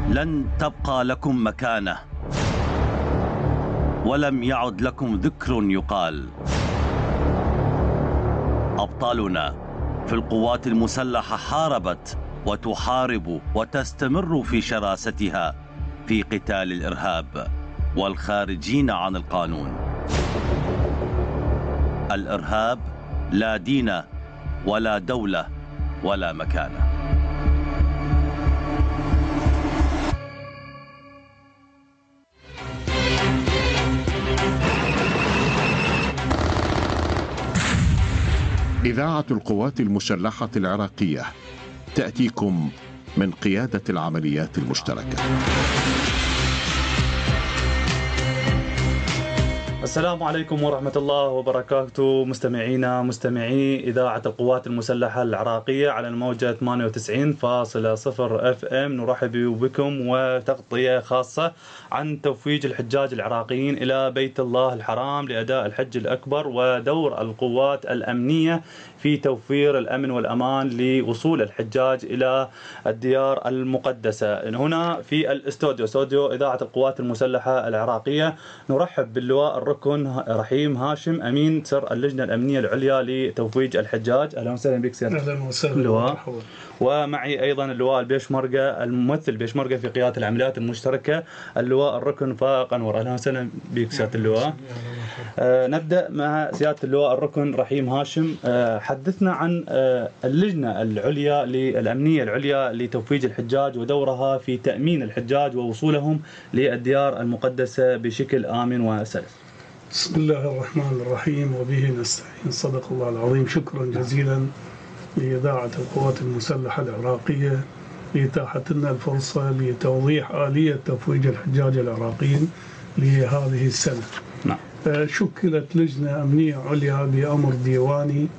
لن تبقى لكم مكانة، ولم يعد لكم ذكر يقال. أبطالنا في القوات المسلحة حاربت وتحارب وتستمر في شراستها في قتال الإرهاب والخارجين عن القانون. الإرهاب لا دين ولا دولة ولا مكانة. إذاعة القوات المسلحة العراقية تأتيكم من قيادة العمليات المشتركة. السلام عليكم ورحمة الله وبركاته، مستمعي إذاعة القوات المسلحة العراقية على الموجة 98.0 FM. نرحب بكم وتغطية خاصة عن تفويج الحجاج العراقيين إلى بيت الله الحرام لأداء الحج الأكبر، ودور القوات الأمنية في توفير الأمن والأمان لوصول الحجاج إلى الديار المقدسة. هنا في استوديو إذاعة القوات المسلحة العراقية نرحب باللواء الركن رحيم هاشم، أمين سر اللجنة الأمنية العليا لتفويج الحجاج. أهلا وسهلا بك سيادة. أهلا وسهلا. ومعي أيضا اللواء البيشمركة، الممثل البيشمركة في قيادة العمليات المشتركة، اللواء الركن فائق أنور. أهلا وسهلا بك سيادة اللواء. نبدأ مع سيادة اللواء الركن رحيم هاشم. حدثنا عن اللجنة العليا الأمنية العليا لتفويج الحجاج ودورها في تأمين الحجاج ووصولهم للديار المقدسة بشكل آمن وسلس. بسم الله الرحمن الرحيم وبه نستعين، صدق الله العظيم. شكرا جزيلا لإذاعة القوات المسلحة العراقية لإتاحة لنا الفرصة لتوضيح آلية تفويج الحجاج العراقيين لهذه السنة. نعم. شكلت لجنة أمنية عليا بأمر ديواني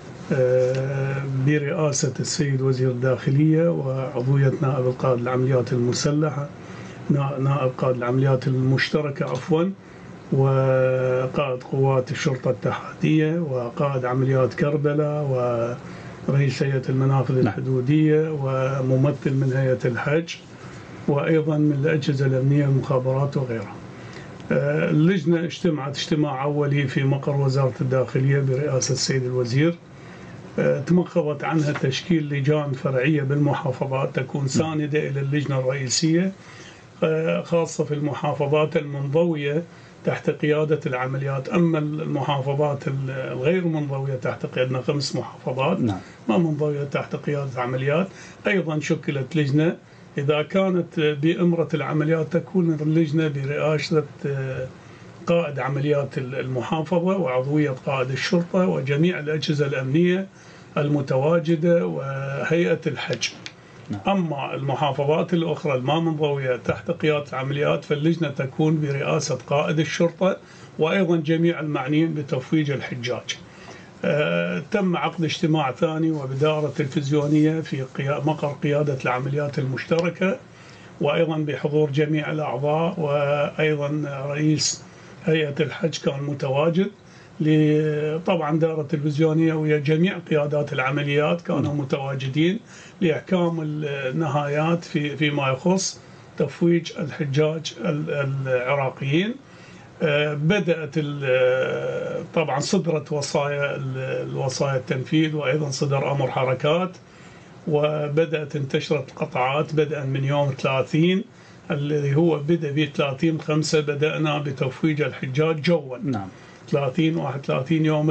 برئاسة السيد وزير الداخلية وعضوية نائب القائد العمليات المسلحة، نائب قائد العمليات المشتركة عفوا، وقائد قوات الشرطة الاتحادية، وقائد عمليات كربلاء، ورئيس هيئة المنافذ الحدودية، وممثل من هيئة الحج، وأيضا من الأجهزة الأمنية المخابرات وغيرها. اللجنة اجتمعت اجتماع أولي في مقر وزارة الداخلية برئاسة السيد الوزير. تمخضت عنها تشكيل لجان فرعية بالمحافظات تكون ساندة إلى اللجنة الرئيسية، خاصة في المحافظات المنضوية تحت قيادة العمليات. أما المحافظات الغير منضوية تحت قيادنا 5 محافظات ما منضوية تحت قيادة عمليات، أيضا شكلت لجنة. إذا كانت بإمرة العمليات تكون اللجنة برئاسة قائد عمليات المحافظة وعضوية قائد الشرطة وجميع الأجهزة الأمنية المتواجدة وهيئة الحج. أما المحافظات الأخرى الما منضوية تحت قيادة العمليات فاللجنة تكون برئاسة قائد الشرطة وأيضا جميع المعنيين بتفويج الحجاج. تم عقد اجتماع ثاني وبدارة تلفزيونية في مقر قيادة العمليات المشتركة، وأيضا بحضور جميع الأعضاء، وأيضا رئيس هيئة الحج كان متواجد. طبعا دارة تلفزيونية ويا جميع قيادات العمليات كانوا متواجدين لإحكام النهايات فيما يخص تفويج الحجاج العراقيين. بدأت طبعا صدرت الوصايا التنفيذ، وأيضا صدر أمر حركات، وبدأت انتشرت قطعات بدءا من يوم 30 الذي هو بدأ ب 30/5 بدأنا بتفويج الحجاج جوا. نعم. 30 31 يوم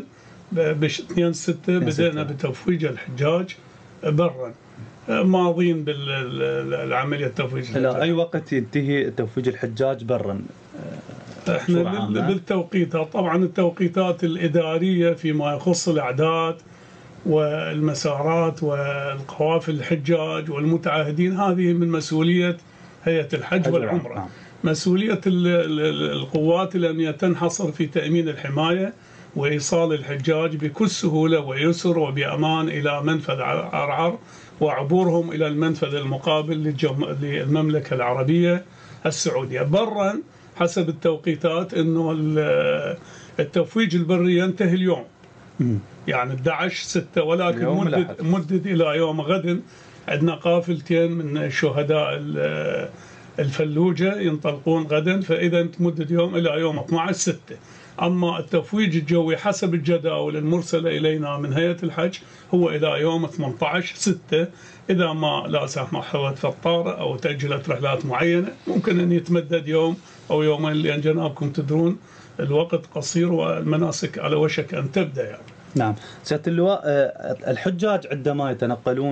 2/6 بدأنا بتفويج الحجاج برا. ماضين بالعملية تفويج الحجاج. إلى أي وقت ينتهي تفويج الحجاج برا؟ احنا بالتوقيتات، طبعا التوقيتات الإدارية فيما يخص الأعداد والمسارات والقوافل الحجاج والمتعهدين هذه من مسؤولية هيئة الحج والعمرة. مسؤولية القوات الأمنية تنحصر في تأمين الحماية وإيصال الحجاج بكل سهولة ويسر وبأمان إلى منفذ عرعر، وعبورهم إلى المنفذ المقابل للمملكة العربية السعودية. برا حسب التوقيتات أنه التفويج البري ينتهي اليوم، يعني 11/6، ولكن مدد إلى يوم غد عندنا قافلتين من شهداء الفلوجة ينطلقون غدا، فإذا تمدد يوم إلى يوم 12/6. أما التفويج الجوي حسب الجداول المرسلة إلينا من هيئة الحج هو إلى يوم 18/6. إذا ما لا سمح الله في الطارئ أو تأجلت رحلات معينة ممكن أن يتمدد يوم أو يومين، لأن جنابكم تدرون الوقت قصير والمناسك على وشك أن تبدأ يعني. نعم سيادة اللواء، الحجاج عندما يتنقلون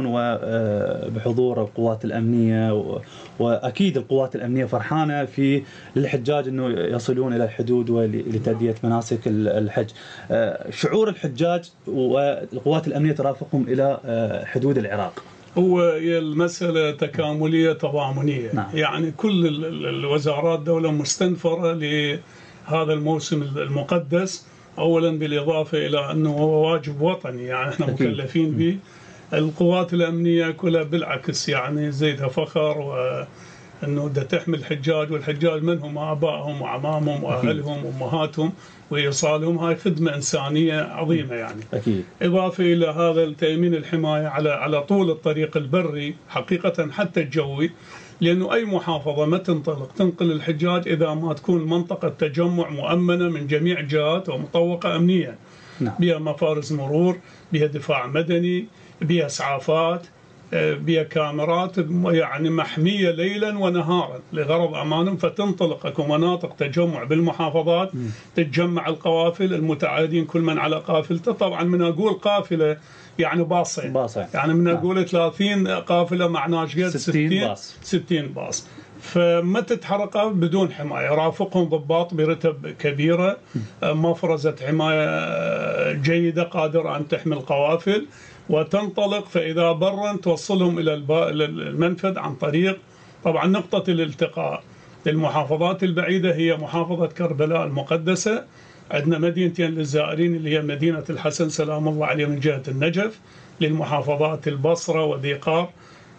وبحضور القوات الأمنية وأكيد القوات الأمنية فرحانة في للحجاج أنه يصلون إلى الحدود ولتأدية مناسك الحج، شعور الحجاج والقوات الأمنية ترافقهم إلى حدود العراق؟ هو المسألة تكاملية تضامنية. نعم. يعني كل الوزارات دولة مستنفرة لهذا الموسم المقدس، أولا بالإضافة إلى أنه هو واجب وطني يعني احنا مكلفين به. القوات الأمنية كلها بالعكس يعني زيدها فخر، وأنه دا تحمل الحجاج، والحجاج من هم آبائهم وعمامهم وأهلهم وأمهاتهم وإيصالهم، هاي خدمة إنسانية عظيمة يعني. أكيد. إضافة إلى هذا التأمين الحماية على طول الطريق البري حقيقة حتى الجوي، لأنه أي محافظة ما تنقل الحجاج إذا ما تكون منطقة تجمع مؤمنة من جميع الجهات ومطوقة أمنيا. نعم. بها مفارز مرور، بها دفاع مدني، بها إسعافات، بها كاميرات يعني محمية ليلا ونهارا لغرض أمانهم، فتنطلق اكو مناطق تجمع بالمحافظات، تتجمع القوافل المتعاهدين كل من على قافلته. طبعا من أقول قافلة يعني باصين، يعني من أقول 30 قافلة معناش قد 60 باص، فما تتحرك بدون حماية. رافقهم ضباط برتب كبيرة، مفرزة حماية جيدة قادرة أن تحمل قوافل وتنطلق، فإذا برا توصلهم إلى المنفذ عن طريق طبعا نقطة الالتقاء للمحافظات البعيدة هي محافظة كربلاء المقدسة. عندنا مدينتين للزائرين اللي هي مدينة الحسن سلام الله عليه من جهة النجف، للمحافظات البصرة وذي قار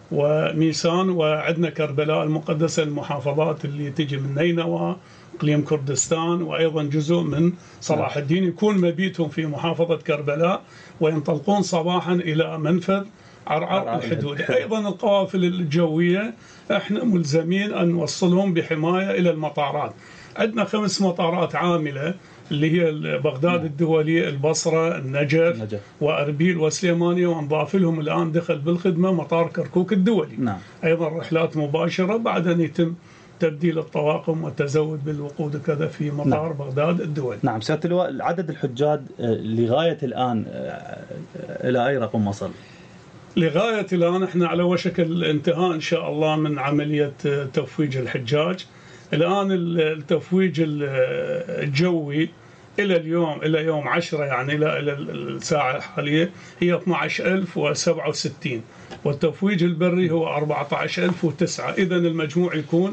وميسان، وعندنا كربلاء المقدسة المحافظات اللي تجي من نينوى اقليم كردستان، وايضا جزء من صلاح الدين يكون مبيتهم في محافظة كربلاء، وينطلقون صباحا الى منفذ عرعر الحدود. ايضا القوافل الجوية احنا ملزمين ان نوصلهم بحماية الى المطارات. عندنا 5 مطارات عاملة اللي هي بغداد الدولية، البصرة، النجف وأربيل وسليمانية، ونضاف لهم الآن دخل بالخدمة مطار كركوك الدولي. نعم. أيضا رحلات مباشرة بعد أن يتم تبديل الطواقم والتزود بالوقود كذا في مطار نعم. بغداد الدولي. نعم سيادة اللواء، عدد الحجاج لغاية الآن إلى أي رقم وصل؟ لغاية الآن احنا على وشك الانتهاء إن شاء الله من عملية تفويج الحجاج. الآن التفويج الجوي إلى اليوم إلى يوم 10 يعني إلى الساعة الحالية هي 12067، والتفويج البري هو 14009. إذا المجموع يكون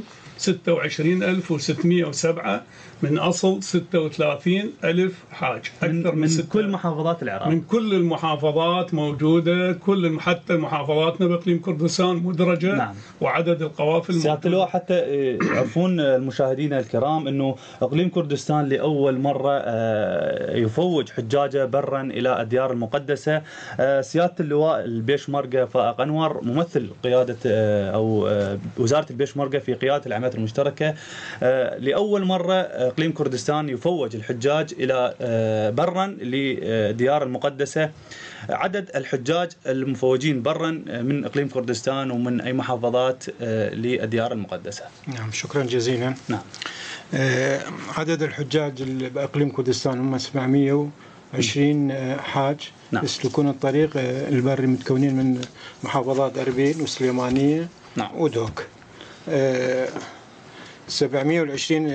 26607 من أصل 36000 حاج، أكثر من كل محافظات العراق. من كل المحافظات موجودة، كل حتى محافظاتنا بإقليم كردستان مدرجة. نعم. وعدد القوافل سيادة اللواء حتى يعرفون المشاهدين الكرام أنه إقليم كردستان لأول مرة يفوج حجاجه برا إلى الديار المقدسة. سيادة اللواء البيشمركة فائق أنور ممثل قيادة أو وزارة البيشمركة في قيادة العمليات المشتركة، لأول مرة إقليم كردستان يفوج الحجاج إلى برا لديار المقدسة. عدد الحجاج المفوجين برا من إقليم كردستان ومن أي محافظات للديار المقدسة؟ نعم شكرا جزيلا. نعم. عدد الحجاج بإقليم كردستان هم 720 حاج. نعم. يسلكون الطريق البري، متكونين من محافظات أربيل وسليمانية. نعم. ودوك. 720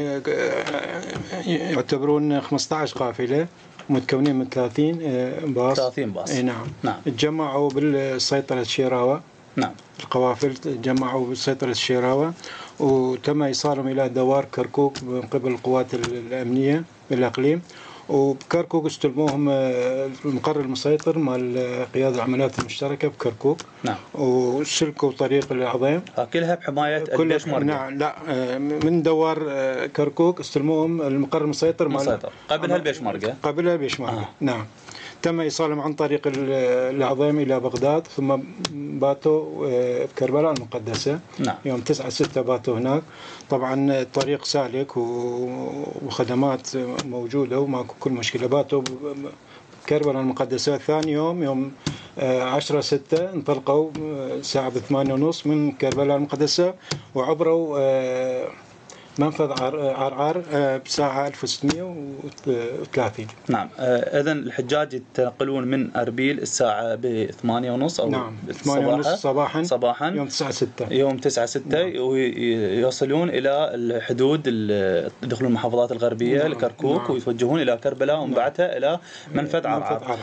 يعتبرون 15 قافلة متكونين من 30 باص. 30 باص. نعم. نعم. تجمعوا بالسيطرة الشيراوة. نعم. القوافل تجمعوا بالسيطرة الشيراوة، وتم إيصالهم إلى دوار كركوك من قبل القوات الأمنية بالإقليم، وبكركوك استلموهم المقر المسيطر مال قيادة العمليات المشتركة بكركوك. نعم. وسلكوا طريق العظيم كلها بحماية البيشمركة. نعم. لا، من دوار كركوك استلموهم المقر المسيطر قبلها البيشمركة. قبلها البيشمركة. نعم. تم إيصالهم عن طريق العظيم إلى بغداد، ثم باتوا بكربلاء المقدسة. نعم. يوم 9/6 باتوا هناك. طبعا الطريق سالك وخدمات موجودة وماكو كل مشكلة. باتوا بكربلاء المقدسة. ثاني يوم 10/6 انطلقوا الساعة 8:30 من كربلاء المقدسة، وعبروا منفذ عرعر بساعة 1630. نعم. إذن الحجاج يتنقلون من أربيل الساعة 8:30 أو نعم 8:30 صباحا يوم 9/6 يوم 9/6 نعم. ويصلون إلى الحدود، يدخلون المحافظات الغربية نعم. لكركوك نعم. ويتوجهون إلى كربلاء ومن بعدها إلى منفذ عرعر.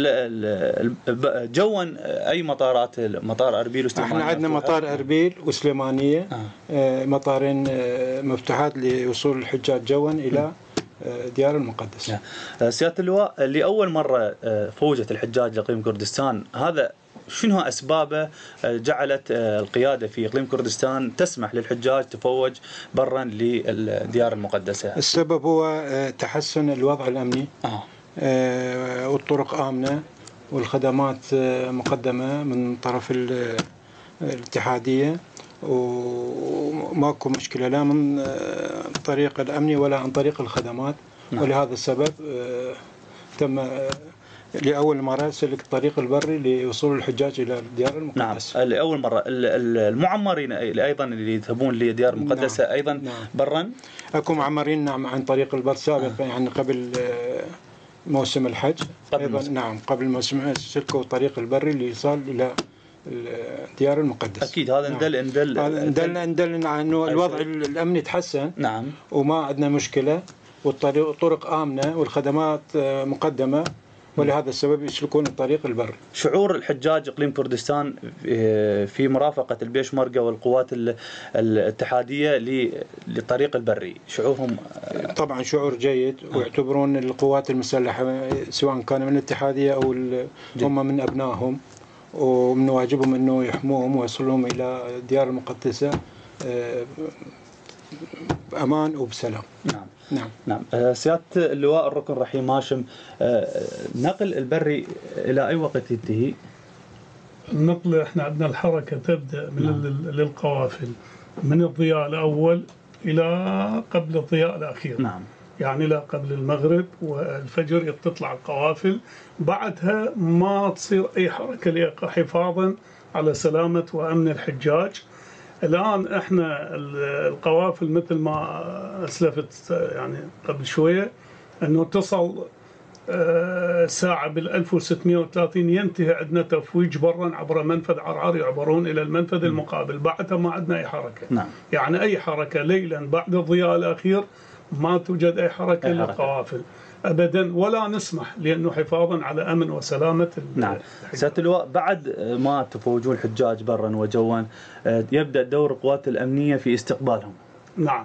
جوا أي مطارات؟ مطار أربيل وسليمانية؟ احنا عندنا مطار أربيل وسليمانية، مطارين مفتوحات لوصول الحجاج جوا إلى ديار المقدس. سيادة اللواء، لأول مرة فوجت الحجاج لإقليم كردستان، هذا شنو أسبابه جعلت القيادة في إقليم كردستان تسمح للحجاج تفوج برا للديار المقدسة؟ السبب هو تحسن الوضع الأمني، والطرق آمنة، والخدمات مقدمة من طرف الاتحادية، وماكو مشكلة لا من طريق الأمني ولا عن طريق الخدمات. نعم. ولهذا السبب تم لأول مرة سلك الطريق البري لوصول الحجاج إلى ديار المقدسة. نعم، لأول مرة. المعمرين أيضا اللي يذهبون لديار المقدسة. نعم. أيضا. نعم. برا أكو معمرين نعم عن طريق البر سابقا. يعني قبل موسم الحج أيضا. نعم قبل موسم سلكوا الطريق البري لإيصال إلى ديار المقدس. أكيد هذا ندل أنه الوضع الأمني تحسن. نعم. وما عندنا مشكلة، والطرق آمنة والخدمات مقدمة، ولهذا السبب يسلكون الطريق البري. شعور الحجاج إقليم كردستان في مرافقة البيشمركة والقوات الاتحادية للطريق البري، شعورهم؟ طبعا شعور جيد، ويعتبرون القوات المسلحة سواء كان من الاتحادية أو هم من أبنائهم، ومن واجبهم أنه يحموهم ويصلهم إلى ديار المقدسة بأمان وبسلام. نعم. نعم. سيادة اللواء الركن رحيم هاشم، نقل البري إلى أي وقت ينتهي؟ النقل احنا عندنا الحركة تبدأ من للقوافل من الضياء الأول إلى قبل الضياء الأخير. نعم. يعني إلى قبل المغرب والفجر تطلع القوافل، بعدها ما تصير أي حركة حفاظا على سلامة وأمن الحجاج. الآن احنا القوافل مثل ما أسلفت يعني قبل شوية أنه تصل ساعة 1630 ينتهي عندنا تفويج برا عبر منفذ عرعر، يعبرون إلى المنفذ المقابل، بعدها ما عندنا أي حركة. نعم. يعني أي حركة ليلا بعد الضياء الأخير ما توجد أي حركة للقوافل أبدا، ولا نسمح، لأنه حفاظا على أمن وسلامة. نعم. سيادة اللواء، بعد ما تفوجون الحجاج برا وجوا يبدأ دور القوات الأمنية في استقبالهم. نعم.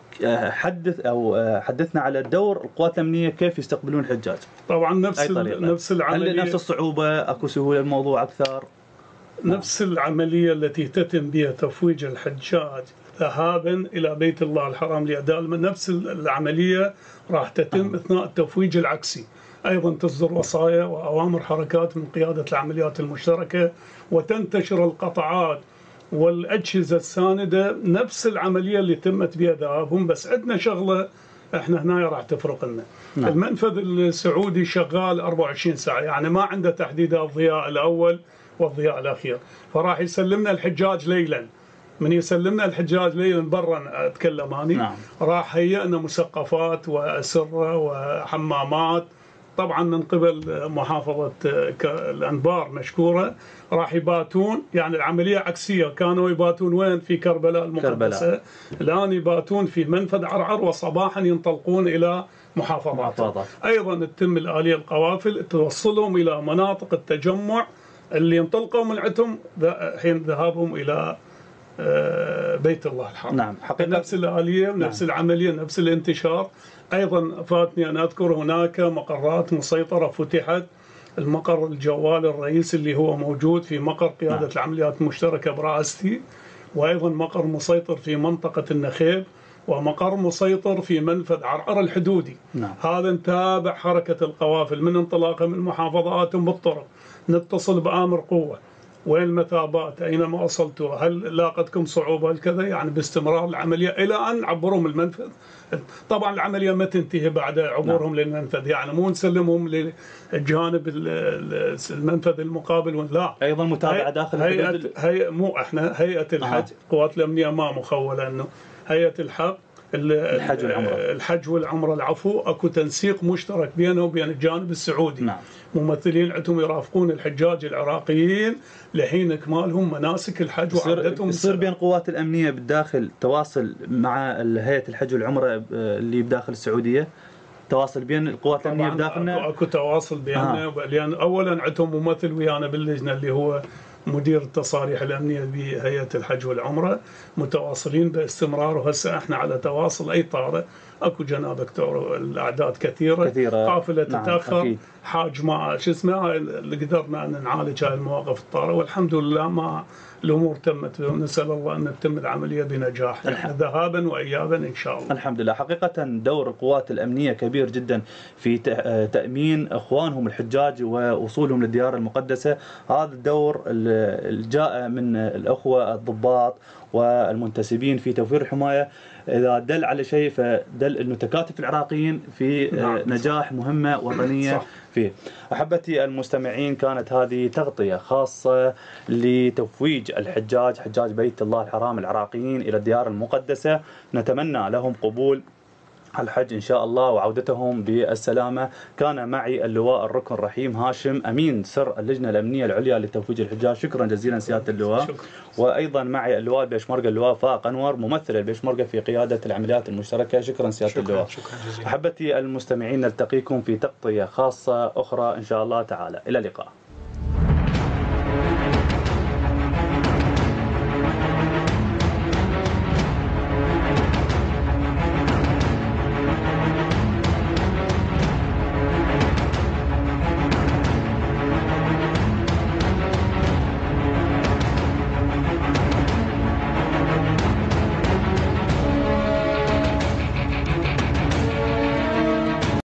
حدثنا على دور القوات الأمنية كيف يستقبلون الحجاج. طبعا نفس العملية. هل نفس الصعوبة؟ أكو سهولة الموضوع أكثر؟ نفس العملية التي تتم بها تفويج الحجاج ذهابا إلى بيت الله الحرام لأداء نفس العملية راح تتم أثناء التفويج العكسي. أيضا تصدر وصايا وأوامر حركات من قيادة العمليات المشتركة، وتنتشر القطعات والأجهزة الساندة، نفس العملية اللي تمت بها ذهابهم. بس عندنا شغلة احنا هنا راح تفرق لنا. نعم. المنفذ السعودي شغال 24 ساعة، يعني ما عنده تحديد الضياء الأول والضياء الأخير، فراح يسلمنا الحجاج ليلا. من يسلمنا الحجاج ليلا برا أتكلم أني. نعم. راح هيئنا مسقفات وأسرة وحمامات، طبعا من قبل محافظة الأنبار مشكورة. راح يباتون، يعني العملية عكسية، كانوا يباتون وين؟ في كربلاء المقدسة. الآن يباتون في منفذ عرعر، وصباحا ينطلقون إلى محافظات. أيضا تتم الآلية القوافل توصلهم إلى مناطق التجمع اللي ينطلقوا من عندهم حين ذهابهم إلى بيت الله الحرام. نعم. نفس الآلية ونفس العملية، نفس الانتشار. أيضا فاتني أن أذكر هناك مقرات مسيطرة فتحت. المقر الجوال الرئيسي اللي هو موجود في مقر قيادة العمليات المشتركة برأستي، وأيضا مقر مسيطر في منطقة النخيل، ومقر مسيطر في منفذ عرعر الحدودي. نعم. هذا نتابع حركة القوافل من انطلاقها من محافظاتهم بالطرق، نتصل بآمر قوة، وين المثابات، أينما وصلتوا، هل لاقتكم صعوبة، هل كذا، يعني باستمرار العملية إلى أن عبرهم المنفذ. طبعا العملية ما تنتهي بعد عبورهم للمنفذ، يعني مو نسلمهم للجانب المنفذ المقابل، لا. أيضا متابعة داخل الحدود. مو احنا هيئة الحج، قوات الأمنية ما مخولة، أنه هيئة الحج والعمرة العفو، اكو تنسيق مشترك بينه وبين الجانب السعودي. نعم. ممثلين عندهم يرافقون الحجاج العراقيين لحين اكمالهم مناسك الحج وعودتهم. يصير بين قوات الامنيه بالداخل تواصل مع هيئه الحج والعمره اللي بداخل السعوديه، تواصل بين القوات الامنيه بداخلنا. اكو تواصل بيننا، لان اولا عندهم ممثل ويانا باللجنه اللي هو مدير التصاريح الأمنية بهيئة الحج والعمرة، متواصلين باستمرار، وهسه احنا على تواصل أي طارئ. اكو جناب دكتور الأعداد كثيرة. قافلة تتأخر. نعم. حاج ما شو اسمه، اللي قدرنا أن نعالج هاي المواقف الطارئة، والحمد لله ما الأمور تمت، ونسأل الله أن تتم العملية بنجاح ذهابا وإيابا إن شاء الله. الحمد لله. حقيقة دور القوات الأمنية كبير جدا في تأمين إخوانهم الحجاج ووصولهم للديار المقدسة. هذا الدور الجاء من الأخوة الضباط والمنتسبين في توفير الحماية، إذا دل على شيء فدل أنه تكاتف العراقيين في نجاح مهمة وطنية فيه. أحبتي المستمعين، كانت هذه تغطية خاصة لتفويج الحجاج، حجاج بيت الله الحرام العراقيين إلى الديار المقدسة. نتمنى لهم قبول الحج إن شاء الله وعودتهم بالسلامة. كان معي اللواء الركن رحيم هاشم، أمين سر اللجنة الأمنية العليا لتفويج الحجاج. شكرا جزيلا سيادة اللواء. وأيضا معي اللواء البيشمركة اللواء فاق أنور، ممثل البيشمركة في قيادة العمليات المشتركة. شكرا سيادة اللواء. أحبتي المستمعين، نلتقيكم في تغطية خاصة أخرى إن شاء الله تعالى. إلى اللقاء.